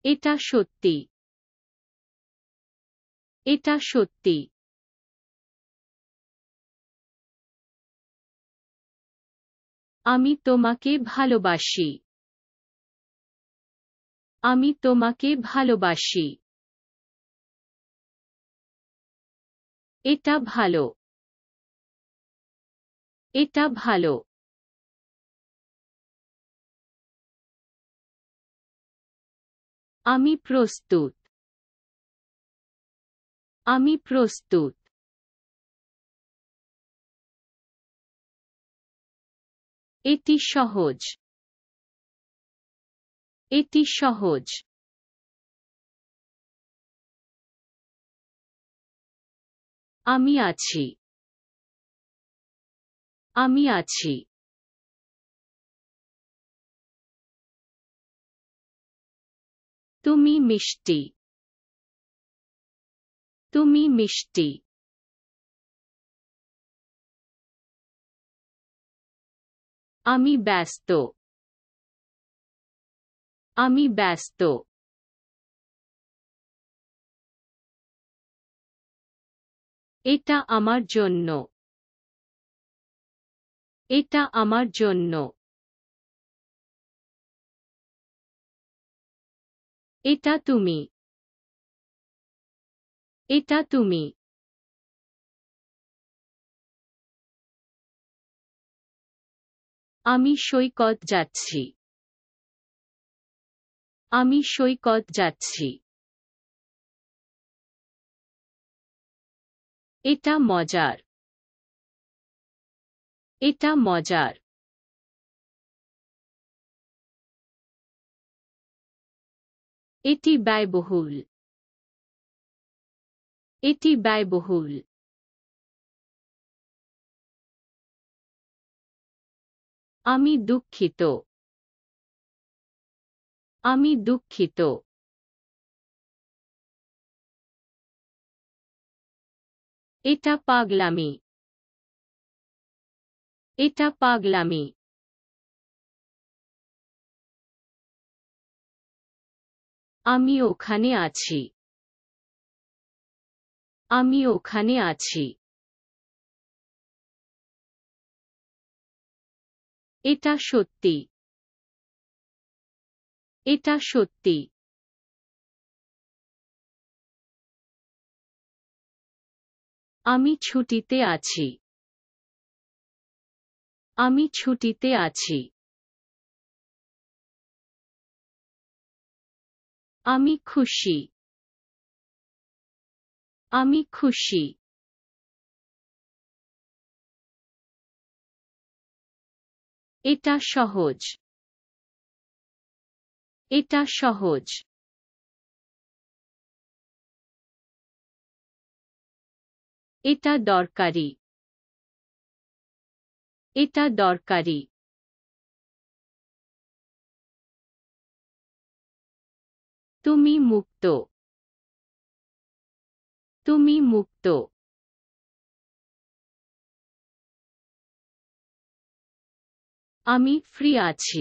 এটা সত্যি। এটা সত্যি। আমি তোমাকে ভালোবাসি। আমি তোমাকে ভালোবাসি। এটা ভালো। এটা ভালো। আমি প্রস্তুত। আমি প্রস্তুত। এটি সহজ। এটি সহজ। আমি আছি। আমি আছি। তুমি মিষ্টি। তুমি মিষ্টি। আমি ব্যস্ত। আমি ব্যস্ত। এটা আমার জন্য। এটা আমার জন্য। এটা তুমি। এটা তুমি। আমি সৈকত যাচ্ছি। আমি সৈকত যাচ্ছি। এটা মজার। এটা মজার। এটি ব্যয়বহুল। এটি ব্যয়বহুল। আমি দুঃখিত। আমি দুঃখিত। এটা পাগলামি। এটা পাগলামি। আমি ওখানে আছি। আমি ওখানে আছি। এটা সত্যি। এটা সত্যি। আমি ছুটিতে আছি। আমি ছুটিতে আছি। আমি খুশি। আমি খুশি। এটা সহজ। এটা সহজ। এটা দরকারি। এটা দরকারি। তুমি মুক্ত। তুমি মুক্ত। আমি ফ্রি আছি।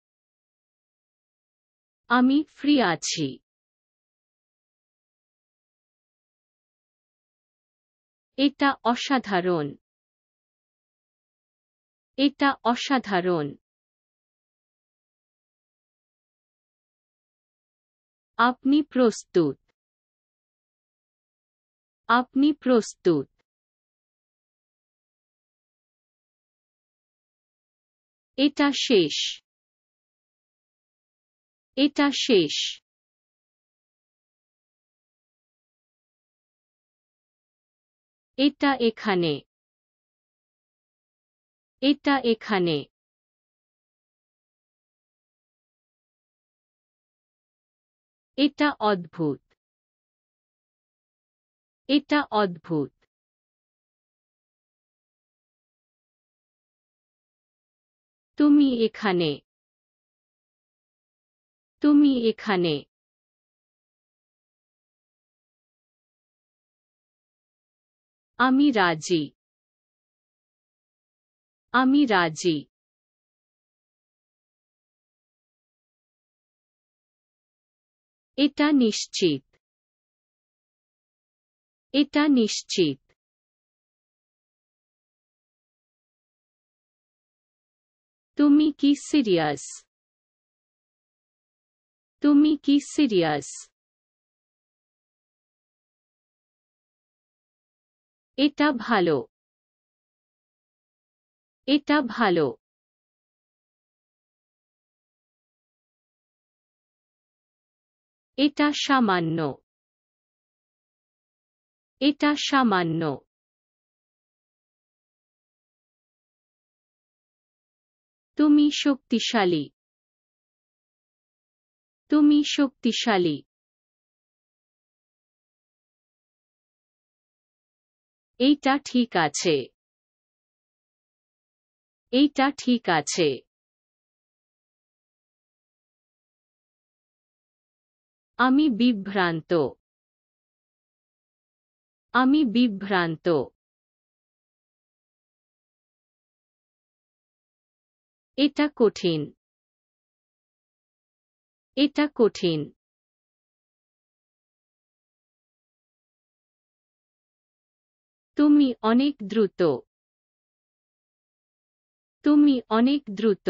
আমি ফ্রি আছি। এটা অসাধারণ। এটা অসাধারণ। আপনি প্রস্তুত। আপনি প্রস্তুত। এটা শেষ। এটা শেষ। এটা এখানে। এটা এখানে। এটা অদ্ভুত। এটা অদ্ভুত। তুমি এখানে। তুমি এখানে। আমি রাজি। আমি রাজি। এটা নিশ্চিত। এটা নিশ্চিত। তুমি কি সিরিয়াস? তুমি কি সিরিয়াস? এটা ভালো। এটা ভালো। এটা সামান্য। এটা সামান্য। তুমি শক্তিশালী। তুমি শক্তিশালী। এইটা ঠিক আছে। এইটা ঠিক আছে। আমি বিভ্রান্ত। আমি বিভ্রান্ত। এটা কঠিন। এটা কঠিন। তুমি অনেক দ্রুত। তুমি অনেক দ্রুত।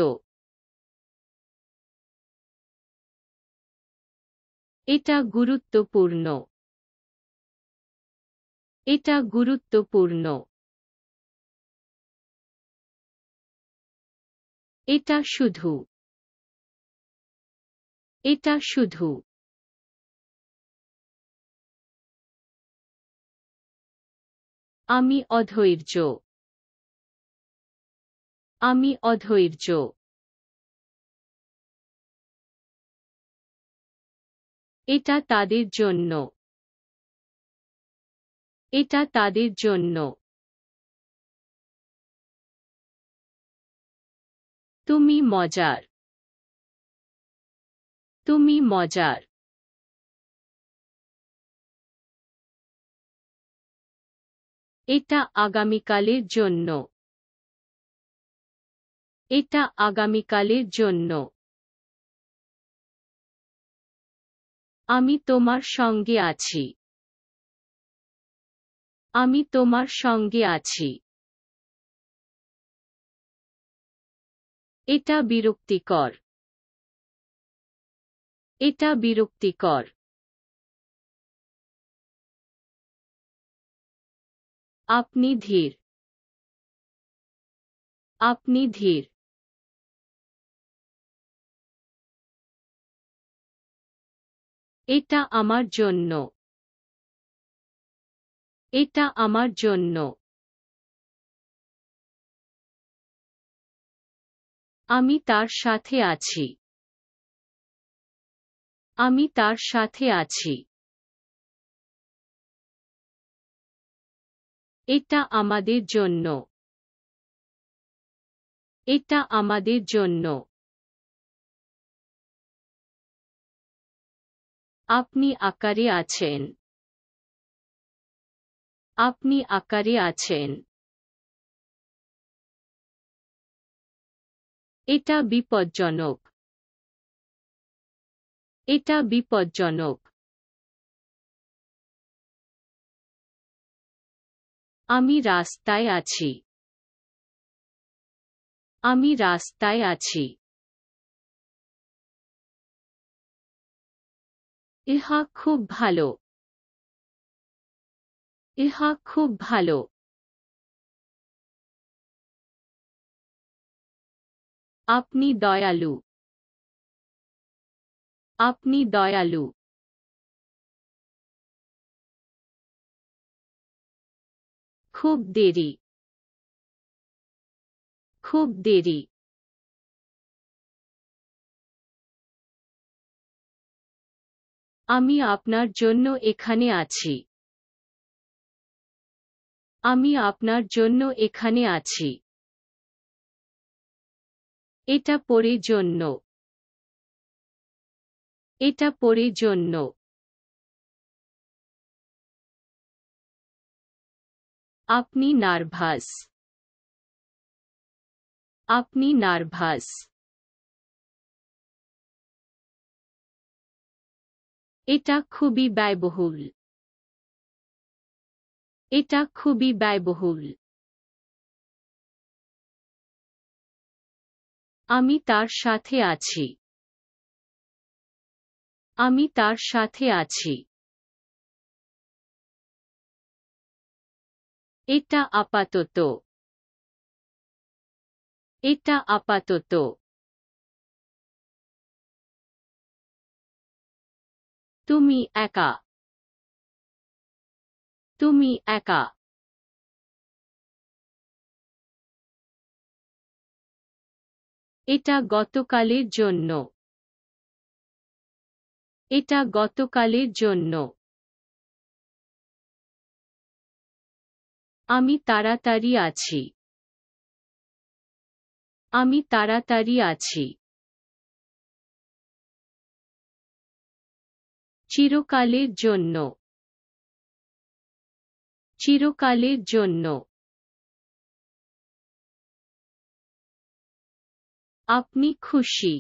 এটা গুরুত্বপূর্ণ। এটা গুরুত্বপূর্ণ। এটা শুধু। এটা শুধু। আমি অধৈর্য। আমি অধৈর্য। এটা তাদের জন্য। এটা তাদের জন্য। তুমি মজার। তুমি মজার। এটা আগামীকালের জন্য। এটা আগামীকালের জন্য। আমি তোমার সঙ্গে আছি। আমি তোমার সঙ্গে আছি। এটা বিরক্তিকর। এটা বিরক্তিকর। আপনি ধীর। আপনি ধীর। এটা আমার জন্য। এটা আমার জন্য। আমি তার সাথে আছি। আমি তার সাথে আছি। এটা আমাদের জন্য। এটা আমাদের জন্য। আপনি আকারে আছেন। আপনি আকারে আছেন। এটা বিপজ্জনক। এটা বিপজ্জনক। আমি রাস্তায় আছি। আমি রাস্তায় আছি। ইহা খুব ভালো। ইহা খুব ভালো। আপনি দয়ালু। আপনি দয়ালু। খুব দেরি। খুব দেরি। আমি আপনার জন্য এখানে আছি। আমি আপনার জন্য এখানে আছি। এটা পরে জন্য। এটা পরে জন্য। আপনি নার্ভাস। আপনি নার্ভাস। এটা খুবই ব্যয়বহুল। এটা খুবই ব্যয়বহুল। আমি তার সাথে আছি। আমি তার সাথে আছি। এটা আপাতত। এটা আপাতত। তুমি একা। তুমি একা। এটা গতকালের জন্য। এটা গতকালের জন্য। আমি তাড়াতাড়ি আছি। আমি তাড়াতাড়ি আছি। চিরকালের জন্য। চিরকালের জন্য। আপনি খুশি।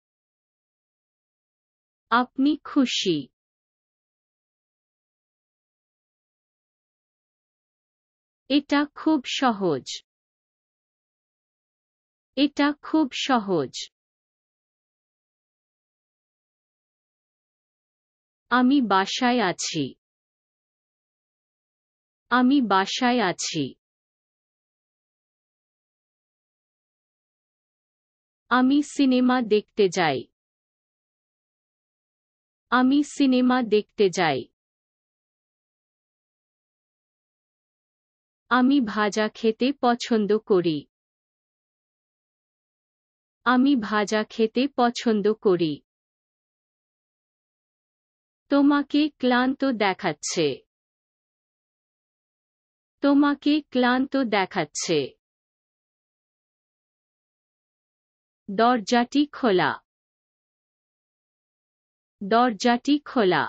আপনি খুশি। এটা খুব সহজ। এটা খুব সহজ। আমি বাসায় আছি। আমি বাসায় আছি। আমি সিনেমা দেখতে যাই। আমি সিনেমা দেখতে যাই। আমি ভাজা খেতে পছন্দ করি। আমি ভাজা খেতে পছন্দ করি। তোমাকে ক্লান্ত দেখাচ্ছে। তোমাকে ক্লান্ত দেখাচ্ছে। দরজাটি খোলা। দরজাটি খোলা।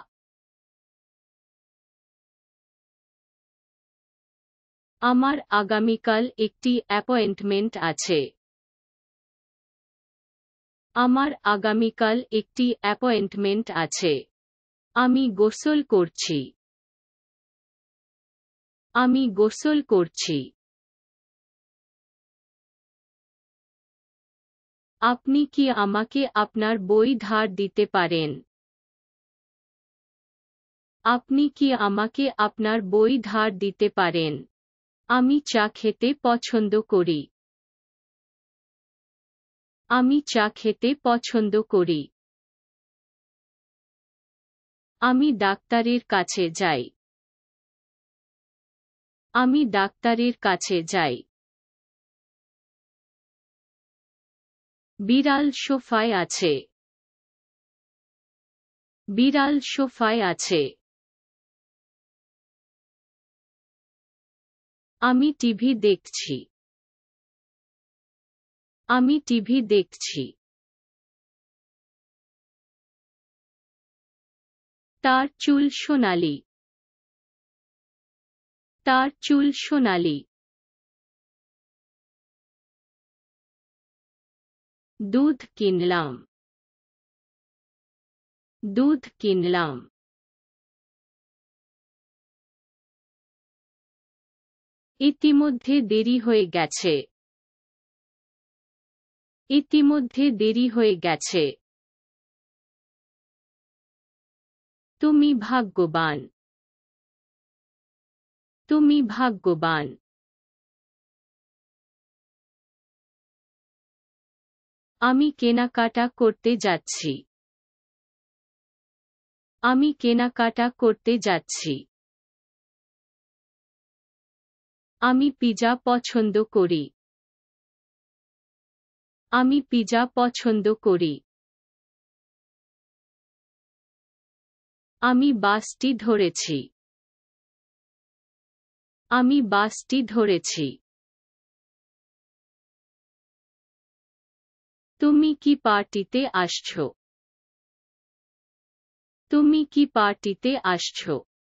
আমার আগামীকাল একটি অ্যাপয়েন্টমেন্ট আছে। আমার আগামীকাল একটি অ্যাপয়েন্টমেন্ট আছে। আমি গোসল করছি। আমি গোসল করছি। আপনি কি আমাকে আপনার বই ধার দিতে পারেন? আপনি কি আমাকে আপনার বই ধার দিতে পারেন? আমি চা খেতে পছন্দ করি। আমি চা খেতে পছন্দ করি। আমি ডাক্তারের কাছে যাই। আমি ডাক্তারের কাছে যাই। বিড়াল সোফায় আছে। বিড়াল সোফায় আছে। আমি টিভি দেখছি। আমি টিভি দেখছি। তার চুল সোনালী। তার চুল সোনালী। দুধ কিনলাম। দুধ কিনলাম। ইতিমধ্যে দেরি হয়ে গেছে। ইতিমধ্যে দেরি হয়ে গেছে। তুমি ভাগ্যবান। তুমি ভাগ্যবান। আমি কেনাকাটা করতে যাচ্ছি। আমি কেনাকাটা করতে যাচ্ছি। আমি পিজা পছন্দ করি। আমি পিজা পছন্দ করি। আমি বাসটি ধরেছি। আমি বাসটি ধরেছি। তুমি কি পার্টিতে আসছো? তুমি কি পার্টিতে আসছো?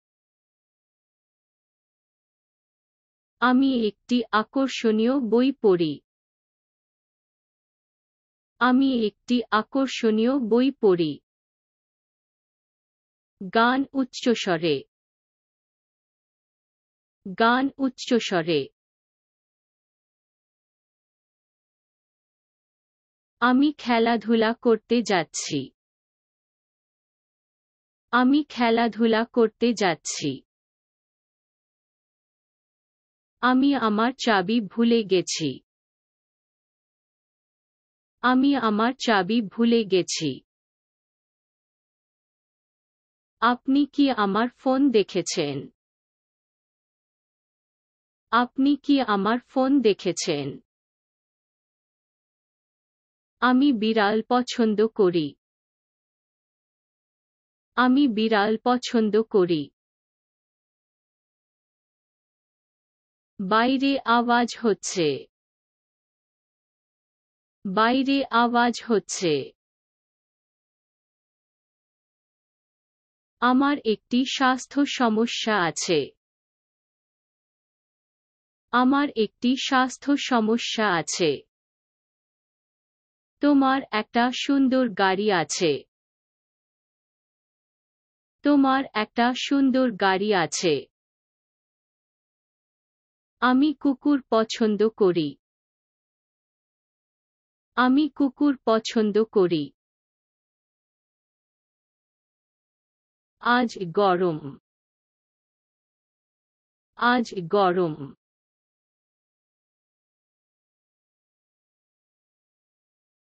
আমি একটি আকর্ষণীয় বই পড়ি। আমি একটি আকর্ষণীয় বই পড়ি। গান উচ্চস্বরে, গান উচ্চস্বরে। আমি খেলাধুলা করতে যাচ্ছি, আমি খেলাধুলা করতে যাচ্ছি। আমি আমার চাবি ভুলে গেছি, আমি আমার চাবি ভুলে গেছি। আপনি কি আমার ফোন দেখেছেন? আপনি কি আমার ফোন দেখেছেন? আমি বিড়াল পছন্দ করি, আমি বিড়াল পছন্দ করি। বাইরে আওয়াজ হচ্ছে, বাইরে আওয়াজ হচ্ছে। আমার একটি স্বাস্থ্য সমস্যা আছে, আমার একটি স্বাস্থ্য সমস্যা আছে। তোমার একটা সুন্দর গাড়ি আছে, তোমার একটা সুন্দর গাড়ি আছে। আমি কুকুর পছন্দ করি, আমি কুকুর পছন্দ করি। আজ গরম, আজ গরম।